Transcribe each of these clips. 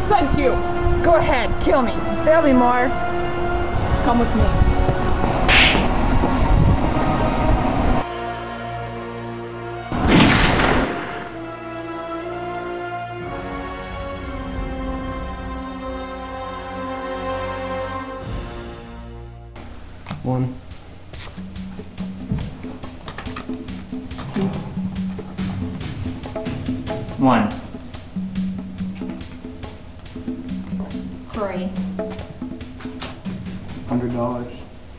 said to you. Go ahead, kill me. Tell me more. Come with me. One. One. $3. $100.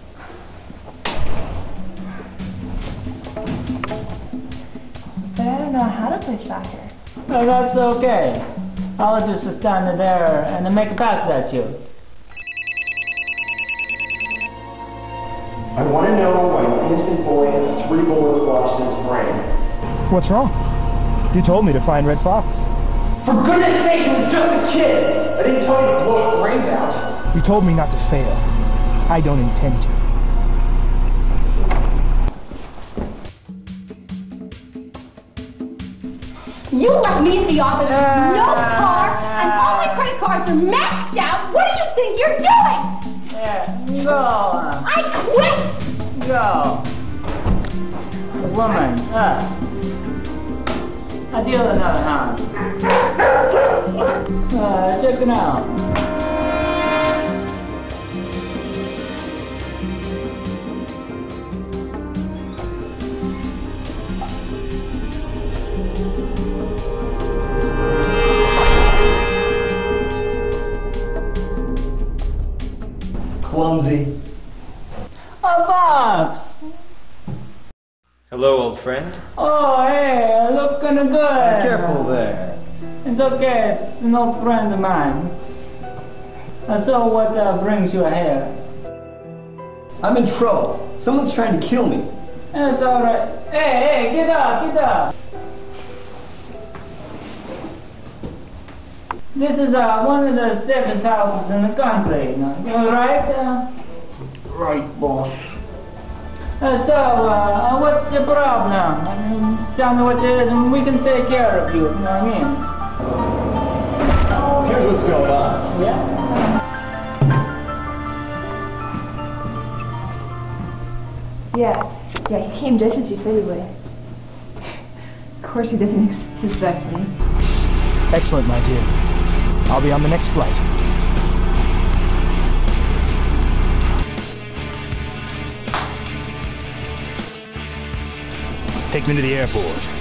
But I don't know how to play soccer. Oh, that's okay. I'll just stand there and make a pass at you. I want to know why an innocent boy has 3 bullets lodged in his brain. What's wrong? You told me to find Red Fox. For goodness sake, he was just a kid! I didn't tell you to blow his brains out. You told me not to fail. I don't intend to. You left me at the office with no car, and all my credit cards are maxed out. What do you think you're doing? Yeah, go. I quit! Go. Woman, I deal another hand. Check it out. Clumsy. A box. Hello, old friend. Oh, hey, looking good. Careful there. It's okay, it's an old friend of mine. So what brings you here? I'm in trouble. Someone's trying to kill me. It's alright. Hey, get up, get up. This is one of the safest houses in the country, right? Right, boss. So, what's your problem? I mean, tell me what it is and we can take care of you, you know what I mean? Here's what's going on. Yeah? Yeah, he came just as you said he would. Of course he doesn't suspect me. Excellent, my dear. I'll be on the next flight. Take me to the airport.